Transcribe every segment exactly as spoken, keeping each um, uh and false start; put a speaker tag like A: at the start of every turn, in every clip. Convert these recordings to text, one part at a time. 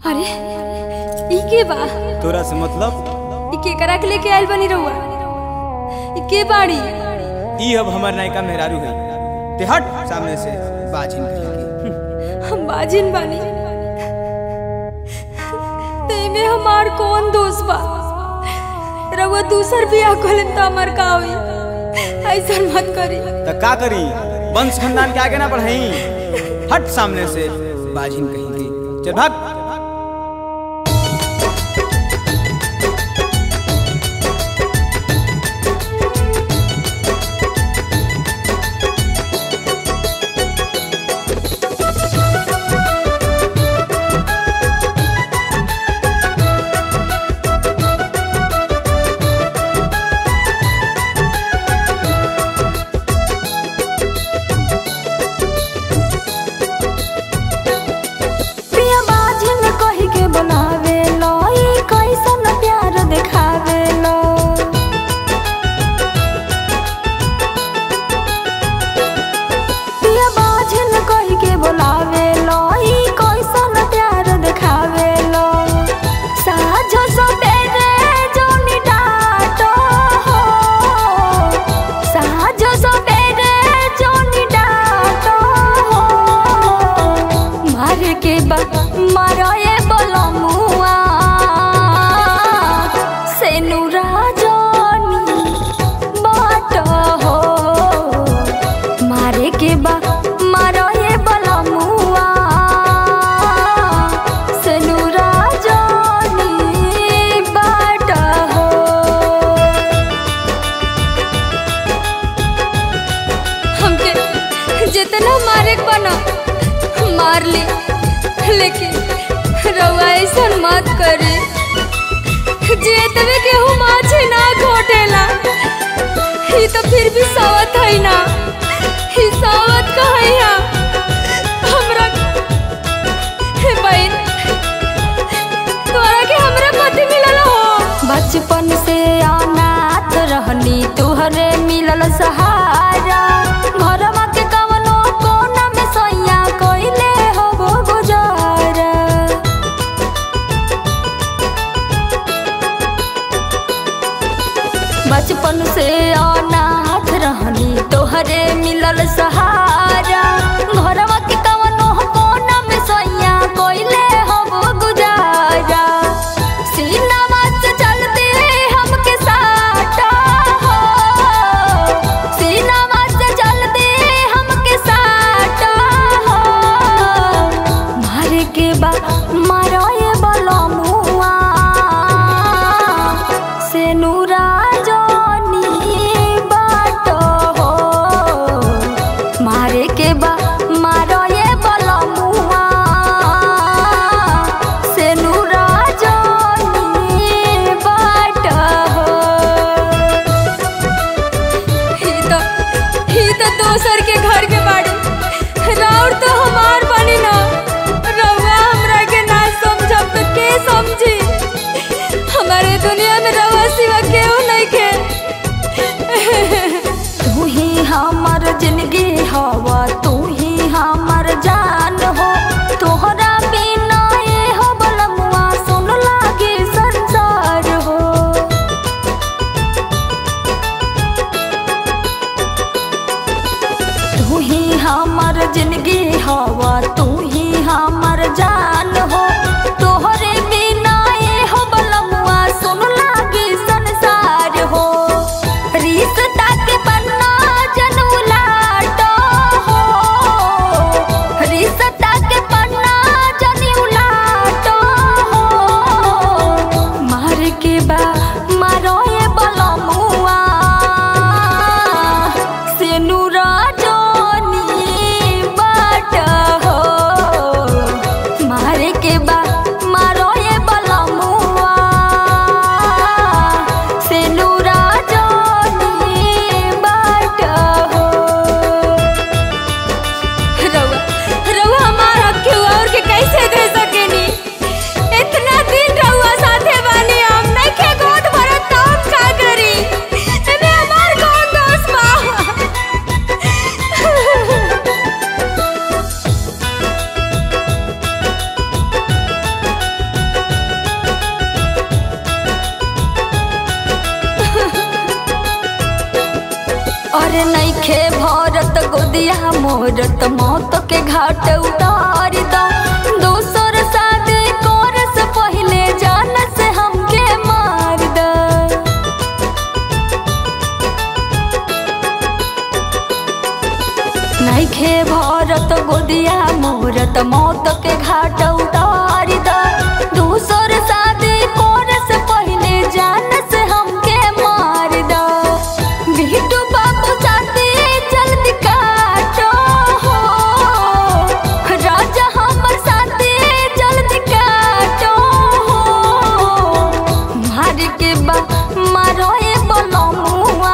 A: अरे ई के बा?
B: तोरा से मतलब?
A: ई के करा के लेके आइल बनी रहुआ? ई के बाड़ी?
B: ई अब हमर नायका मेहरारू है। ते हट सामने से, बाजिन कहेगी।
A: हम बाजिन बानी? ते में हमार कौन दोस्त बा? रहुआ दूसर बियाह कोलन तो हमार का होई? ऐसा मत करी।
B: त का करी? वंश खानदान के आगे ना बढ़ाई। हट सामने से, बाजिन कहेगी। चल भाग।
A: जितना मारे बना मार ले, लेकिन रउआ ऐसा मत करे। जेतवे केहू माछे ना घोटेला, ही तो फिर भी सावत है ना। ही सावत कहैया हमरा बहन, तोरा के हमरा पति मिलल हो। बचपन से अनाथ रहनी, तुहरे मिलल सहारा। घरवा के कवनो कोना में सैया कइले हो गुजारा। बचपन से अनाथ रहनी, तोहरे मिलल सहारा। घरवा के कवनो कोना में सैया कइले हो गुजारा। सीनावा से चलते हमके साटा हो, सीनावा से चलते हमके साटा हो। मारे के बा मारोए बलो मुआ से नूरा के बा मारो ये बलो मुआ से नूरा जोनी बाट हो। ही तो ही तो दोसर के घर के बाड़ी, राउर तो हमार बनी ना। रउआ हमरा के ना समझब तो के समझी? हमारे दुनिया में रउआ सिवा केहू नहीं के। तू ही हमर जिंदगी हवा, तू ही हमर जान हो। तोहरा बिना ये हो बलमुआ सुन लागे संसार हो। तू ही हमर जिंदगी हवा, तू ही हमर जान हो। तोहरे बिना ये हो बलमुआ सुन लागे संसार हो। रिश्ता के पन्ना जन उलाटो हो, रिश्ता के पन्ना जन उलाटो हो। मार के बा मारो ये बलमुआ से नूरा जोनी बाट हो। मार के बा मारो ये बलमुआ से नूरा जोनी बाट हो। रउआ रउआ हमार हक के और के कैसे दे सकेनी? इतना दिन रउआ साथे बानी, हम नहीं के गोद भरत तो हम का करी? एमे हमार कौन दोस्त बा? गोदिया मोरत मौत के घाट उतार दा दोसर शादी कर से पहले जान से हमके मार दा। नइखे भरत गोदिया मोरत मौत के घाट उतार दा दोसर शादी कर से पहले जान से हमके मार दा। बिट्टू बाबू चाहते जल्दी काटो हो राजा हमर साथे जल्दी काटो हो मार के बा मारो ए बलमुआ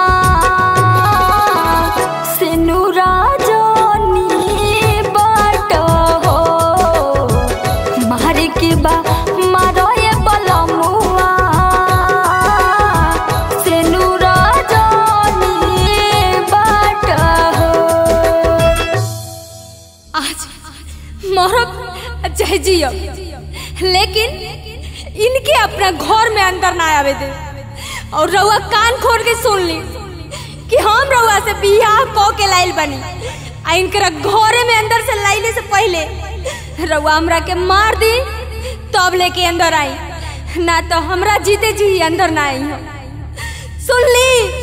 A: सेनु राजनी बाट हो मार के बा मारो ए बलमुआ सेनु राजनी बाट हो।
C: आज मरब चाहे जियो लेकिन इनके अपना घर में अंदर ना आवे दे। और रउआ कान खोल के सुन ली कि हम रउआ से बियाह क के लाइल बनी आ इनकरा घरे में अंदर से लाइले से पहले रउआ हमरा के मार दी तब लेके अंदर आई ना तो हमरा जीते जी अंदर ना आई हो। सुन ली।